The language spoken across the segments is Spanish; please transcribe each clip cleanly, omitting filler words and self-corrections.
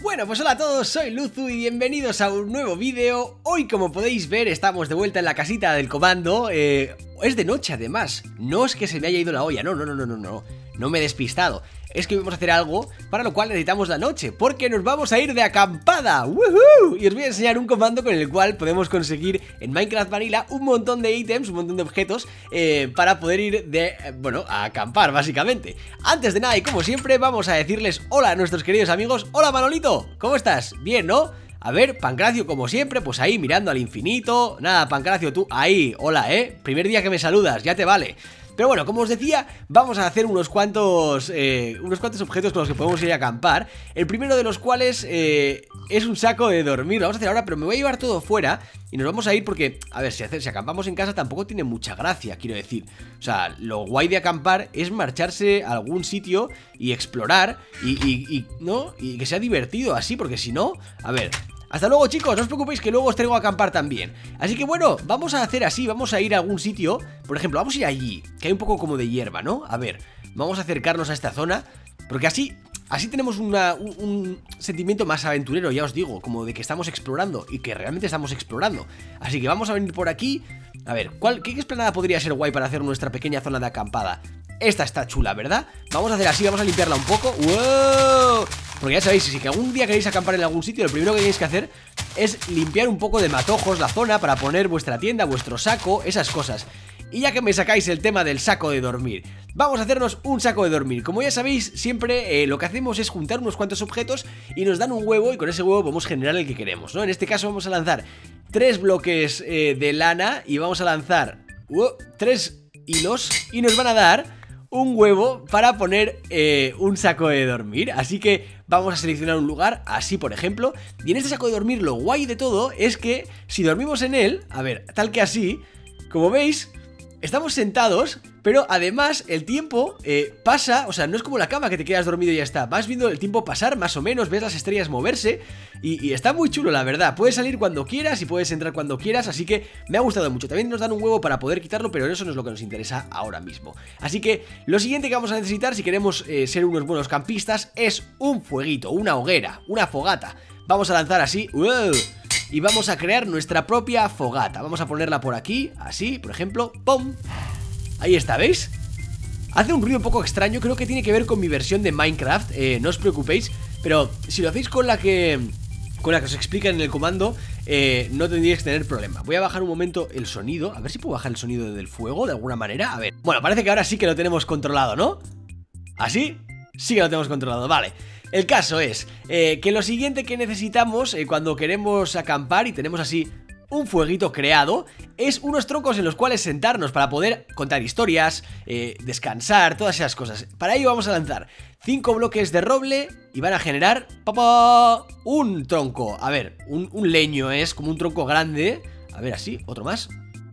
Bueno, pues hola a todos, soy Luzu y bienvenidos a un nuevo vídeo. Hoy, como podéis ver, estamos de vuelta en la casita del comando. Es de noche además, no es que se me haya ido la olla, no me he despistado. Es que vamos a hacer algo para lo cual necesitamos la noche, porque nos vamos a ir de acampada. ¡Woohoo! Y os voy a enseñar un comando con el cual podemos conseguir en Minecraft Vanilla un montón de ítems, un montón de objetos para poder ir a acampar básicamente. Antes de nada y como siempre vamos a decirles hola a nuestros queridos amigos. Hola Manolito, ¿cómo estás? Bien, ¿no? A ver, Pancracio, como siempre, pues ahí mirando al infinito. Nada, Pancracio, tú ahí, hola, primer día que me saludas, ya te vale. Pero bueno, como os decía, vamos a hacer unos cuantos objetos con los que podemos ir a acampar. El primero de los cuales es un saco de dormir. Lo vamos a hacer ahora, pero me voy a llevar todo fuera y nos vamos a ir porque, a ver, si acampamos en casa tampoco tiene mucha gracia, quiero decir. O sea, lo guay de acampar es marcharse a algún sitio y explorar y que sea divertido así, porque si no, a ver... Hasta luego, chicos, no os preocupéis que luego os traigo a acampar también. Así que bueno, vamos a hacer así, vamos a ir a algún sitio. Por ejemplo, vamos a ir allí, que hay un poco como de hierba, ¿no? A ver, vamos a acercarnos a esta zona, porque así tenemos un sentimiento más aventurero, ya os digo, como de que estamos explorando y que realmente estamos explorando. Así que vamos a venir por aquí. A ver, ¿qué explanada podría ser guay para hacer nuestra pequeña zona de acampada? Esta está chula, ¿verdad? Vamos a hacer así, vamos a limpiarla un poco. ¡Wow! Porque ya sabéis, si algún día queréis acampar en algún sitio, lo primero que tenéis que hacer es limpiar un poco de matojos la zona para poner vuestra tienda, vuestro saco, esas cosas. Y ya que me sacáis el tema del saco de dormir, vamos a hacernos un saco de dormir. Como ya sabéis, siempre lo que hacemos es juntar unos cuantos objetos y nos dan un huevo y con ese huevo podemos generar el que queremos, ¿no? En este caso vamos a lanzar 3 bloques de lana y vamos a lanzar 3 hilos y nos van a dar un huevo para poner un saco de dormir. Así que vamos a seleccionar un lugar, así por ejemplo. Y en este saco de dormir lo guay de todo es que si dormimos en él, a ver, tal que así, como veis, estamos sentados, pero además el tiempo pasa, o sea, no es como la cama que te quedas dormido y ya está. Vas viendo el tiempo pasar más o menos, ves las estrellas moverse y está muy chulo, la verdad. Puedes salir cuando quieras y puedes entrar cuando quieras, así que me ha gustado mucho. También nos dan un huevo para poder quitarlo, pero eso no es lo que nos interesa ahora mismo. Así que lo siguiente que vamos a necesitar si queremos ser unos buenos campistas es un fueguito, una hoguera, una fogata. Vamos a lanzar así, y vamos a crear nuestra propia fogata. Vamos a ponerla por aquí, así, por ejemplo, ¡pum! Ahí está, ¿veis? Hace un ruido un poco extraño, creo que tiene que ver con mi versión de Minecraft, no os preocupéis. Pero si lo hacéis con la que os explica en el comando, no tendríais que tener problema. Voy a bajar un momento el sonido, a ver si puedo bajar el sonido del fuego de alguna manera. A ver, bueno, parece que ahora sí que lo tenemos controlado, ¿no? ¿Así? Sí que lo tenemos controlado, vale. El caso es que lo siguiente que necesitamos cuando queremos acampar y tenemos así un fueguito creado es unos troncos en los cuales sentarnos para poder contar historias, descansar, todas esas cosas. Para ello vamos a lanzar 5 bloques de roble y van a generar un tronco. A ver, un leño es como un tronco grande. A ver, así, otro más.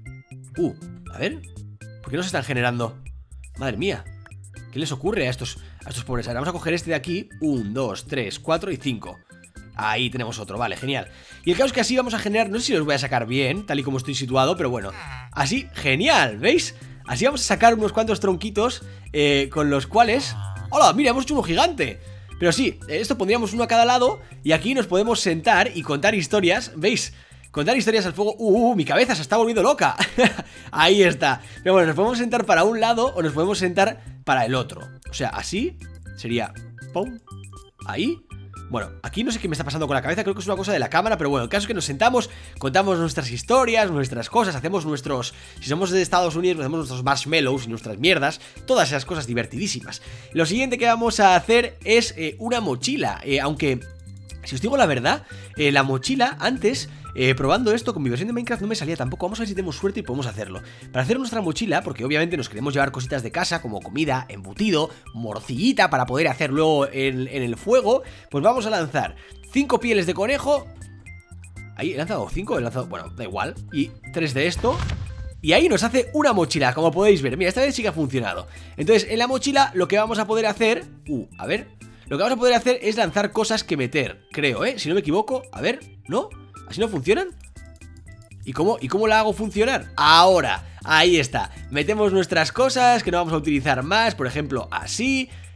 A ver, ¿por qué no se están generando? Madre mía, ¿qué les ocurre a estos pobres? Ahora vamos a coger este de aquí. 1, 2, 3, 4 y 5. Ahí tenemos otro, vale, genial. Y el caso es que así vamos a generar, no sé si los voy a sacar bien, tal y como estoy situado, pero bueno, así, genial, ¿veis? Así vamos a sacar unos cuantos tronquitos con los cuales... ¡Hola! Mira, hemos hecho uno gigante. Pero sí, esto pondríamos uno a cada lado y aquí nos podemos sentar y contar historias, ¿veis? Contar historias al fuego. Mi cabeza se está volviendo loca. Ahí está. Pero bueno, nos podemos sentar para un lado o nos podemos sentar para el otro. O sea, así sería... ¡pum! Ahí. Bueno, aquí no sé qué me está pasando con la cabeza, creo que es una cosa de la cámara, pero bueno, el caso es que nos sentamos, contamos nuestras historias, nuestras cosas, hacemos nuestros... Si somos de Estados Unidos, hacemos nuestros marshmallows y nuestras mierdas, todas esas cosas divertidísimas. Lo siguiente que vamos a hacer es una mochila, aunque... Si os digo la verdad, la mochila antes... probando esto con mi versión de Minecraft no me salía tampoco. Vamos a ver si tenemos suerte y podemos hacerlo. Para hacer nuestra mochila, porque obviamente nos queremos llevar cositas de casa como comida, embutido, morcillita para poder hacer luego en el fuego, pues vamos a lanzar 5 pieles de conejo. Ahí, he lanzado 5, he lanzado, bueno, da igual. Y 3 de esto. Y ahí nos hace una mochila, como podéis ver. Mira, esta vez sí que ha funcionado. Entonces, en la mochila lo que vamos a poder hacer... a ver... Lo que vamos a poder hacer es lanzar cosas que meter, creo, si no me equivoco. A ver, ¿no? ¿Así no funcionan? ¿Y cómo la hago funcionar? Ahora, ahí está. Metemos nuestras cosas que no vamos a utilizar más, por ejemplo, así.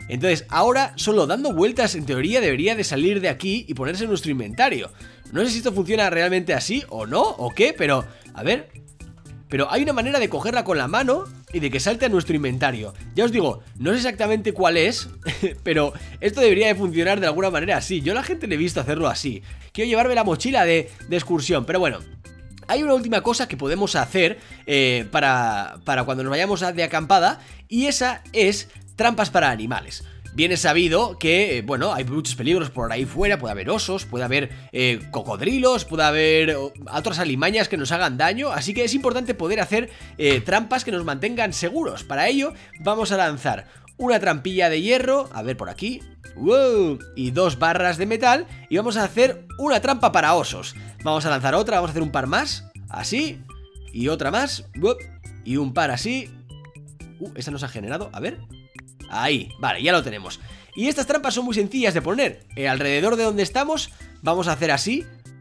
Entonces ahora solo dando vueltas en teoría debería de salir de aquí y ponerse en nuestro inventario. No sé si esto funciona realmente así o no, o qué, pero a ver. Pero hay una manera de cogerla con la mano y de que salte a nuestro inventario. Ya os digo, no sé exactamente cuál es, pero esto debería de funcionar de alguna manera así. Yo a la gente le he visto hacerlo así. Quiero llevarme la mochila de excursión, pero bueno. Hay una última cosa que podemos hacer para cuando nos vayamos de acampada, y esa es trampas para animales. Bien es sabido que, bueno, hay muchos peligros por ahí fuera. Puede haber osos, puede haber cocodrilos, puede haber otras alimañas que nos hagan daño. Así que es importante poder hacer trampas que nos mantengan seguros. Para ello vamos a lanzar una trampilla de hierro, a ver por aquí, ¡wow!, y 2 barras de metal. Y vamos a hacer una trampa para osos. Vamos a lanzar otra, vamos a hacer un par más, así, y otra más, ¡wow!, y un par así. Esa nos ha generado, a ver. Ahí, vale, ya lo tenemos. Y estas trampas son muy sencillas de poner. Alrededor de donde estamos vamos a hacer así.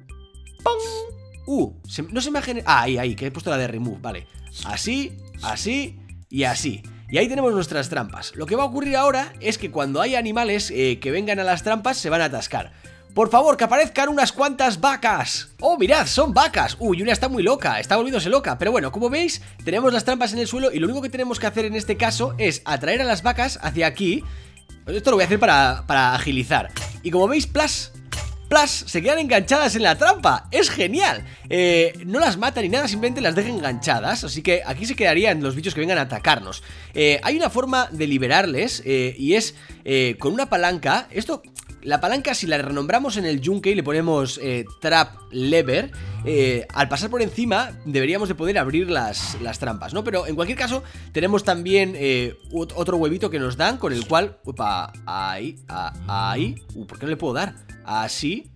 ¡Pum! No se me ha generado... ahí, que he puesto la de remove, vale. Así, así y así. Y ahí tenemos nuestras trampas. Lo que va a ocurrir ahora es que cuando haya animales que vengan a las trampas se van a atascar. Por favor, que aparezcan unas cuantas vacas. ¡Oh, mirad! Son vacas. Uy, una está muy loca, está volviéndose loca. Pero bueno, como veis, tenemos las trampas en el suelo y lo único que tenemos que hacer en este caso es atraer a las vacas hacia aquí. Esto lo voy a hacer para agilizar. Y como veis, plas, se quedan enganchadas en la trampa. ¡Es genial! No las matan ni nada, simplemente las dejan enganchadas. Así que aquí se quedarían los bichos que vengan a atacarnos. Hay una forma de liberarles y es con una palanca. La palanca, si la renombramos en el yunque y le ponemos trap lever, al pasar por encima deberíamos de poder abrir las trampas, ¿no? Pero en cualquier caso tenemos también otro huevito que nos dan, con el cual... Opa, ahí. ¿Por qué no le puedo dar? Así,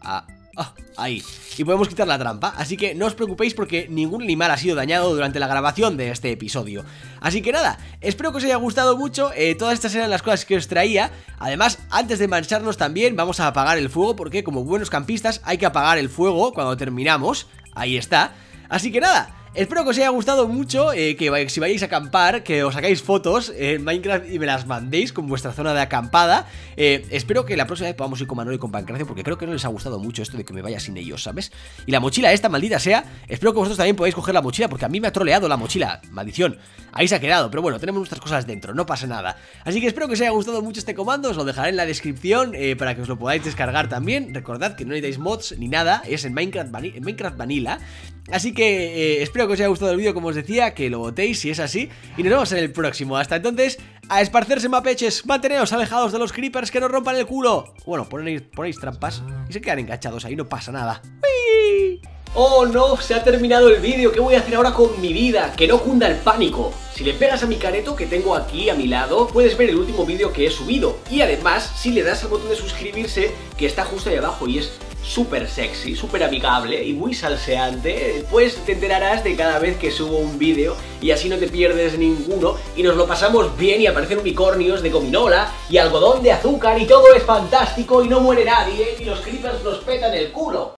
ahí. Y podemos quitar la trampa. Así que no os preocupéis porque ningún animal ha sido dañado durante la grabación de este episodio. Así que nada, espero que os haya gustado mucho. Todas estas eran las cosas que os traía. Además, antes de marcharnos también vamos a apagar el fuego, porque como buenos campistas hay que apagar el fuego cuando terminamos. Ahí está. Así que nada, espero que os haya gustado mucho, que si vais a acampar, que os sacáis fotos en Minecraft y me las mandéis con vuestra zona de acampada. Espero que la próxima vez podamos ir con Manuel y con Pancracio, porque creo que no les ha gustado mucho esto de que me vaya sin ellos, ¿sabes? Y la mochila esta, maldita sea, espero que vosotros también podáis coger la mochila, porque a mí me ha troleado la mochila, maldición. Ahí se ha quedado, pero bueno, tenemos nuestras cosas dentro, no pasa nada. Así que espero que os haya gustado mucho este comando, os lo dejaré en la descripción para que os lo podáis descargar también. Recordad que no necesitáis mods ni nada, es en Minecraft Vanilla. Así que espero que os haya gustado el vídeo, como os decía, que lo votéis si es así. Y nos vemos en el próximo. Hasta entonces, a esparcerse, mapeches. Manteneos alejados de los creepers que nos rompan el culo. Bueno, ponéis trampas y se quedan enganchados ahí, no pasa nada. ¡Uy! ¡Oh no! Se ha terminado el vídeo. ¿Qué voy a hacer ahora con mi vida? Que no cunda el pánico. Si le pegas a mi careto que tengo aquí a mi lado, puedes ver el último vídeo que he subido. Y además, si le das al botón de suscribirse, que está justo ahí abajo y es súper sexy, súper amigable y muy salseante, pues te enterarás de cada vez que subo un vídeo y así no te pierdes ninguno y nos lo pasamos bien y aparecen unicornios de gominola y algodón de azúcar y todo es fantástico y no muere nadie y los creepers nos petan el culo.